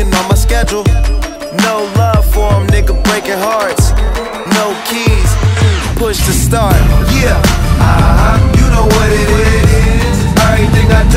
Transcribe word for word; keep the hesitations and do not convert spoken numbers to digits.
being on my schedule. No love for them, nigga, breaking hearts. No keys, push to start. Yeah, uh-huh, you know what it is. Everything I